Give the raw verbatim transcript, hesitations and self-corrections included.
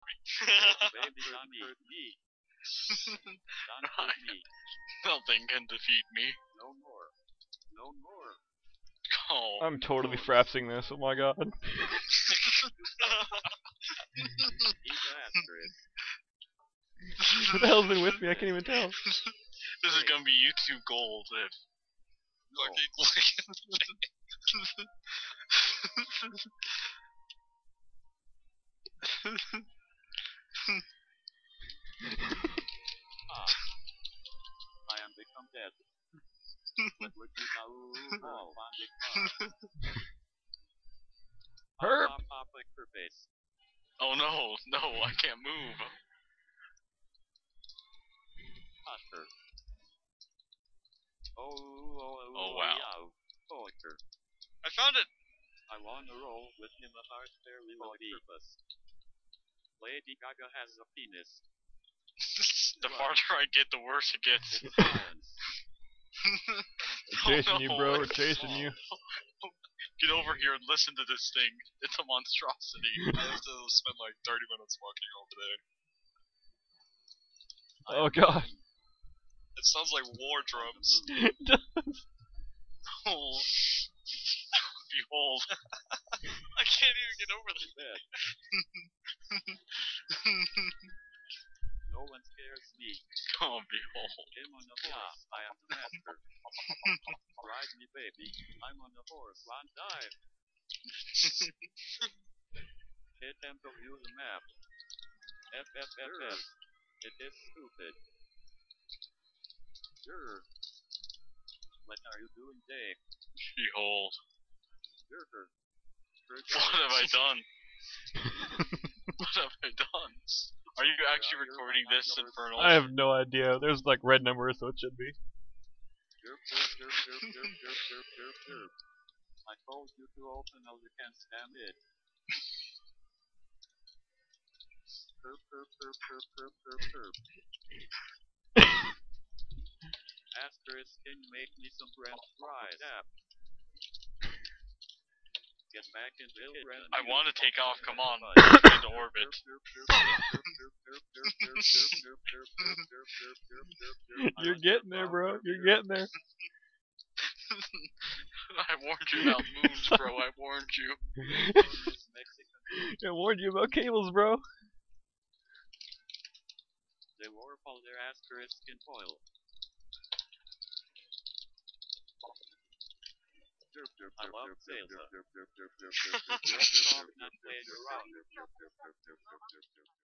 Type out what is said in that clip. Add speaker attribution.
Speaker 1: Baby, don't hurt me. Don't hurt me.
Speaker 2: Nothing can defeat me.
Speaker 1: No more. No more.
Speaker 2: Oh.
Speaker 3: I'm totally frapsing this, oh my god.
Speaker 1: Eat asterisk.
Speaker 3: Who the hell's been with me? I can't even tell.
Speaker 2: This is gonna be YouTube gold if fucking look at the
Speaker 1: Ah. I am become dead. What would you now? Oh,
Speaker 3: Herp!
Speaker 1: Pop, pop, like her face.
Speaker 2: Oh no, no, I can't move.
Speaker 1: Oscar. Oh, oh, oh,
Speaker 2: Oh, wow.
Speaker 1: Yeah. Oscar.
Speaker 2: I found it!
Speaker 1: I want to roll with him a heart fairly low purpose. Lady Gaga has a penis.
Speaker 2: The farther I get, the worse it gets.
Speaker 1: It's science.
Speaker 3: We're chasing
Speaker 2: Oh,
Speaker 3: you,
Speaker 2: no.
Speaker 3: bro, we're chasing you.
Speaker 2: Get over here and listen to this thing. It's a monstrosity. I have to spend like thirty minutes walking over there.
Speaker 3: Oh god.
Speaker 2: It sounds like war drums.
Speaker 3: It does.
Speaker 2: Oh. Behold. I can't even get over this.
Speaker 1: Bed. No one scares me.
Speaker 2: Oh, behold.
Speaker 1: I'm on the horse. I am the master. Ride me, baby. I'm on the horse. One dive. Hit them to view the map. F F F F. It is stupid. Sure. What are you doing, Dave?
Speaker 2: Behold.
Speaker 1: Sure.
Speaker 2: What have I done? What have I done? Are you actually recording this, Infernal?
Speaker 3: I have no idea. There's like red numbers, so it should be.
Speaker 1: I told you to open or you can't stand it. Herp, herp, herp, herp, herp, herp, herp. Asterisk, can you make me some French fries? Yeah. Get back in the kitchen.
Speaker 2: I want to take off, come on. Into orbit.
Speaker 3: You're getting there, bro. You're getting there.
Speaker 2: I warned you about moons, bro. I warned you.
Speaker 3: I warned you about cables, bro.
Speaker 1: They warp all their asterisk in foil. I love sales.